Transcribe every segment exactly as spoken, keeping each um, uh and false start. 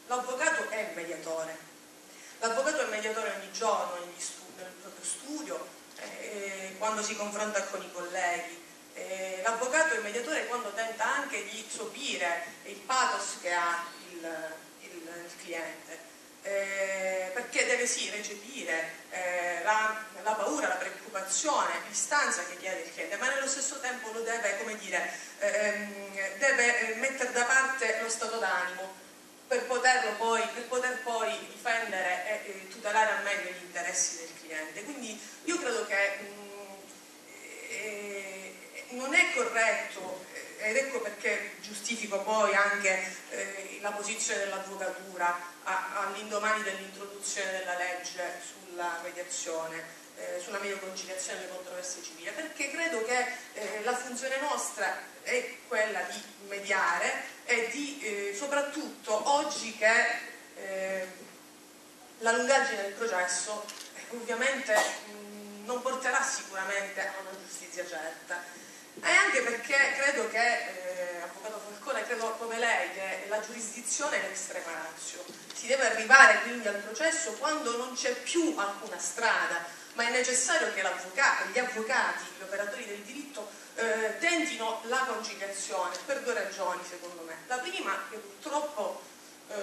l'avvocato è mediatore, l'avvocato è mediatore ogni giorno negli studi, nel proprio studio, eh, quando si confronta con i colleghi. Eh, l'avvocato è mediatore quando tenta anche di sopire il pathos che ha il, il, il cliente, eh, perché deve sì recepire eh, la, la paura, la preoccupazione, l'istanza che chiede il cliente, ma nello stesso tempo lo deve, come dire, ehm, deve mettere da parte lo stato d'animo per poterlo poi, per poter poi difendere e, e tutelare al meglio gli interessi del cliente. Quindi io credo che mh, eh, non è corretto, ed ecco perché giustifico poi anche eh, la posizione dell'avvocatura all'indomani dell'introduzione della legge sulla mediazione, eh, sulla meglio conciliazione delle controversie civili, perché credo che eh, la funzione nostra è quella di mediare e di, eh, soprattutto oggi che eh, la lungaggine del processo eh, ovviamente mh, non porterà sicuramente a una giustizia certa. E anche perché credo che, eh, avvocato Falcone, credo come lei, che la giurisdizione è l'extrema ratio. Si deve arrivare quindi al processo quando non c'è più alcuna strada, ma è necessario che l'avvocato, gli avvocati, gli operatori del diritto eh, tentino la conciliazione per due ragioni, secondo me. La prima, che purtroppo eh,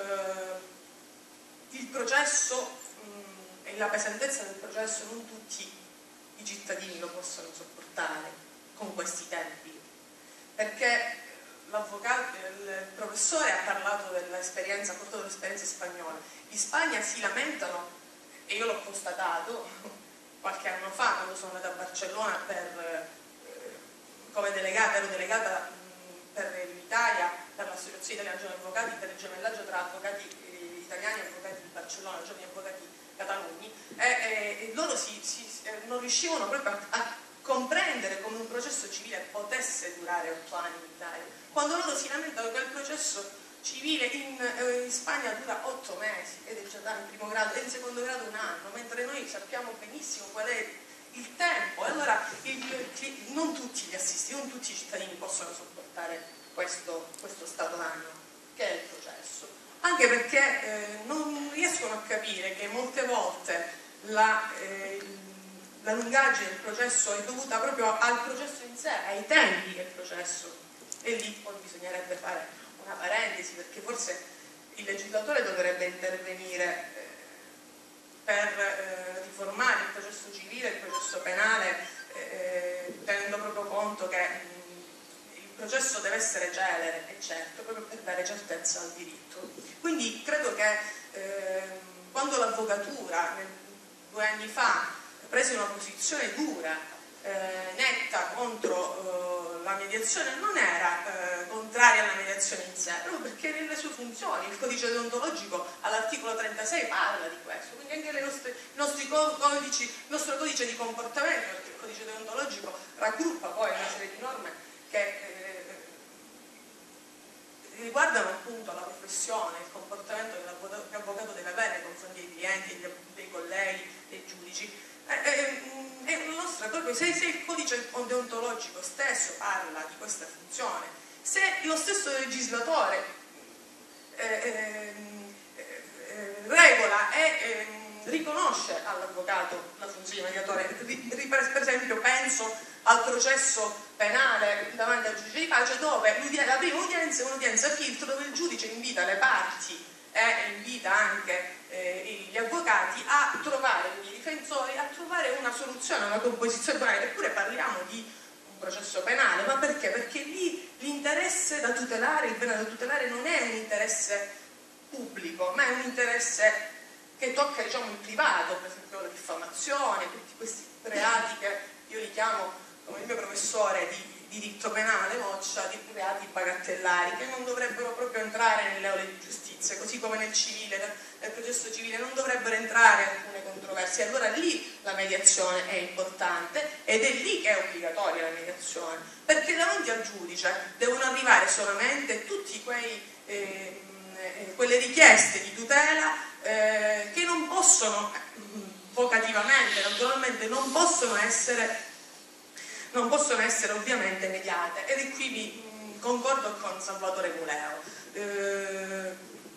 il processo mh, e la pesantezza del processo non tutti i cittadini lo possono sopportare con questi tempi, perché l'avvocato, il professore ha parlato dell'esperienza, ha portato l'esperienza spagnola. In Spagna si lamentano, e io l'ho constatato qualche anno fa quando sono andata a Barcellona per, eh, come delegata, ero delegata mh, per l'Italia, per l'Associazione Italiana Giovani Avvocati, per il gemellaggio tra avvocati eh, italiani e avvocati di Barcellona, giovani avvocati catalogni, e, e, e loro si, si, eh, non riuscivano proprio a, a comprendere come un processo civile potesse durare otto anni in Italia, quando loro si lamentano che il processo civile in, eh, in Spagna dura otto mesi ed è già da in primo grado e in secondo grado un anno, mentre noi sappiamo benissimo qual è il tempo. E allora il, non tutti gli assistiti, non tutti i cittadini possono sopportare questo, questo stato d'animo che è il processo, anche perché eh, non riescono a capire che molte volte la eh, la lungaggine del processo è dovuta proprio al processo in sé, ai tempi del processo, e lì poi bisognerebbe fare una parentesi, perché forse il legislatore dovrebbe intervenire eh, per eh, riformare il processo civile e il processo penale, eh, tenendo proprio conto che mh, il processo deve essere celere, e certo, proprio per dare certezza al diritto. Quindi credo che eh, quando l'avvocatura due anni fa prese una posizione dura, eh, netta contro eh, la mediazione, non era eh, contraria alla mediazione in sé, proprio perché nelle sue funzioni, il codice deontologico all'articolo trentasei parla di questo, quindi anche le nostre, i nostri codici, il nostro codice di comportamento, perché il codice deontologico raggruppa poi una serie di norme che eh, riguardano appunto la professione, il comportamento che l'avvocato deve avere nei confronti dei clienti, dei colleghi, dei giudici. E la nostra, proprio, se, se il codice deontologico stesso parla di questa funzione, se lo stesso legislatore eh, eh, eh, regola e eh, riconosce all'avvocato la funzione di mediatore, ri, ri, per esempio penso al processo penale davanti al giudice di pace, dove la prima udienza è un'udienza filtro dove il giudice invita le parti e invita anche eh, gli avvocati a trovare, quindi i difensori, a trovare una soluzione, una composizione penale. Eppure parliamo di un processo penale, ma perché? Perché lì l'interesse da tutelare, il bene da tutelare non è un interesse pubblico, ma è un interesse che tocca, diciamo, il privato, per esempio la diffamazione, tutti questi reati che io li chiamo, come il mio professore di diritto penale Moccia, di reati bagattellari, che non dovrebbero proprio entrare nelle aule di giustizia, così come nel civile, nel processo civile non dovrebbero entrare alcune controversie. Allora lì la mediazione è importante ed è lì che è obbligatoria la mediazione, perché davanti al giudice devono arrivare solamente tutti quei eh, quelle richieste di tutela eh, che non possono vocativamente, naturalmente non possono essere non possono essere ovviamente mediate, ed è qui vi mh, concordo con Salvatore Muleo. Eh,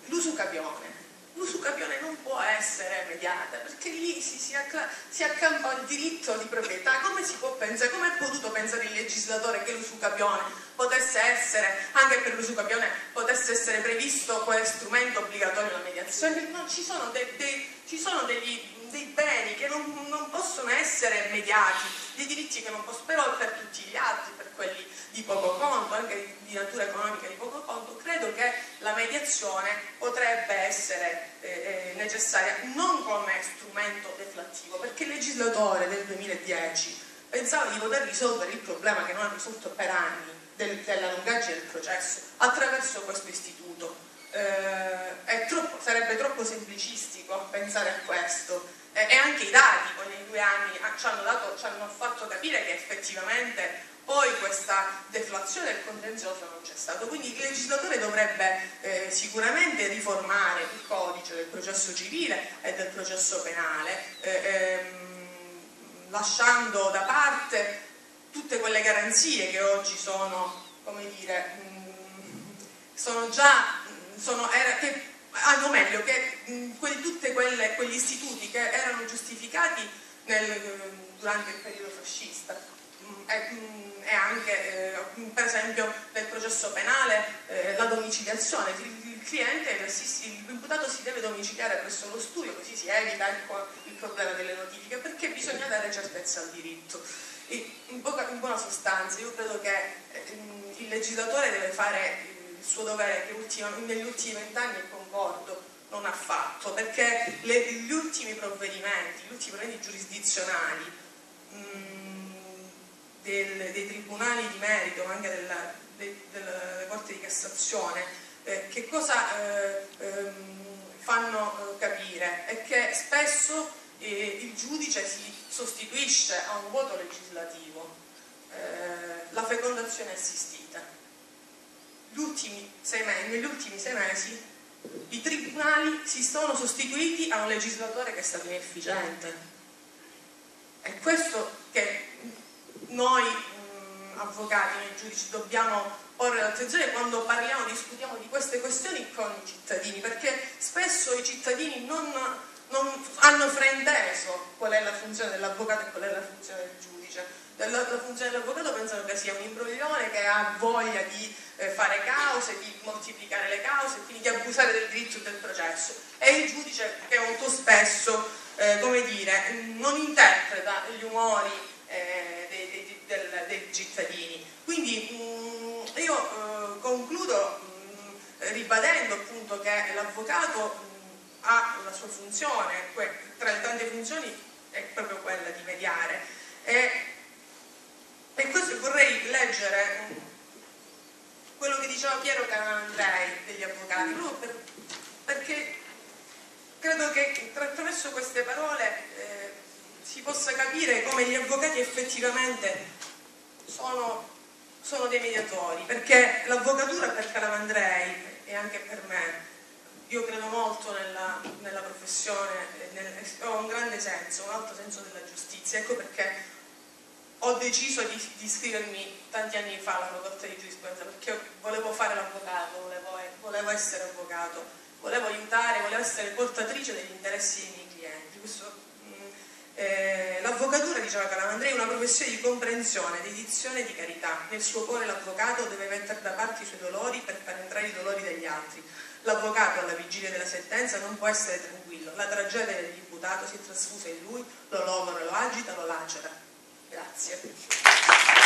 l'usucapione. L'usucapione non può essere mediata, perché lì si, si, si accampa il diritto di proprietà. Come si può pensare, come ha potuto pensare il legislatore che l'usucapione potesse essere, anche per l'usucapione, potesse essere previsto quale strumento obbligatorio la mediazione? No, ci sono, de, de, ci sono degli, dei beni che non, non possono essere mediati, dei diritti che non possono, però per tutti gli altri, per quelli di poco conto, anche di natura economica di poco conto, credo che la mediazione potrebbe essere eh, necessaria non come strumento deflattivo, perché il legislatore del duemiladieci pensava di poter risolvere il problema che non ha risolto per anni del, della lungaggine del processo attraverso questo istituto. Eh, è troppo, sarebbe troppo semplicistico pensare a questo, eh, e anche i dati poi nei due anni ci hanno, dato, ci hanno fatto capire che effettivamente poi questa deflazione del contenzioso non c'è stato. Quindi il legislatore dovrebbe eh, sicuramente riformare il codice del processo civile e del processo penale, eh, ehm, lasciando da parte tutte quelle garanzie che oggi sono, come dire, mh, sono già, sono, era, che hanno meglio che mh, quelli, tutte quelle, quegli istituti che erano giustificati nel, durante il periodo fascista. Mh, e, mh, e anche eh, per esempio nel processo penale eh, la domiciliazione, il, il cliente, l'imputato si deve domiciliare presso lo studio, così si evita il, il problema delle notifiche, perché bisogna dare certezza al diritto. E in, poca, in buona sostanza io credo che eh, il legislatore deve fare il suo dovere, che negli ultimi vent'anni, e concordo, non ha fatto, perché le, gli ultimi provvedimenti, gli ultimi provvedimenti giurisdizionali mh, Del, dei tribunali di merito, ma anche della, de, della Corte di Cassazione, eh, che cosa eh, ehm, fanno eh, capire? È che spesso eh, il giudice si sostituisce a un voto legislativo, eh, la fecondazione assistita. Gli ultimi sei mesi, negli ultimi sei mesi i tribunali si sono sostituiti a un legislatore che è stato inefficiente. È questo che noi mh, avvocati, noi giudici, dobbiamo porre l'attenzione quando parliamo, discutiamo di queste questioni con i cittadini, perché spesso i cittadini non, non hanno frainteso qual è la funzione dell'avvocato e qual è la funzione del giudice. La, la funzione dell'avvocato pensano che sia un imbroglione che ha voglia di eh, fare cause, di moltiplicare le cause, quindi di abusare del diritto e del processo, e il giudice che molto spesso, eh, come dire, non interpreta gli umori Eh, dei, dei, del, dei cittadini. Quindi mh, io eh, concludo mh, ribadendo appunto che l'avvocato ha la sua funzione, tra le tante funzioni è proprio quella di mediare, e, e questo vorrei leggere mh, quello che diceva Piero Calamandrei degli avvocati, proprio per, perché credo che attraverso queste parole eh, si possa capire come gli avvocati effettivamente sono, sono dei mediatori, perché l'avvocatura per Calamandrei e anche per me, io credo molto nella, nella professione, nel, ho un grande senso, un alto senso della giustizia, ecco perché ho deciso di, di iscrivermi tanti anni fa alla facoltà di giurisprudenza, perché volevo fare l'avvocato, volevo, volevo essere avvocato, volevo aiutare, volevo essere portatrice degli interessi dei miei clienti. Questo, Eh, l'avvocatura, diceva Calamandrei, è una professione di comprensione, dedizione e di carità. Nel suo cuore l'avvocato deve mettere da parte i suoi dolori per far entrare i dolori degli altri. L'avvocato alla vigilia della sentenza non può essere tranquillo, la tragedia dell'imputato si è trasfusa in lui, lo logora, lo agita, lo lacera. Grazie.